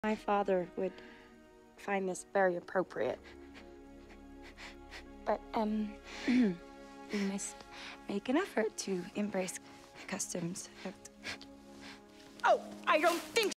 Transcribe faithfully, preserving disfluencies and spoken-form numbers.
My father would find this very appropriate. But, um, we must make an effort to embrace customs. Oh, I don't think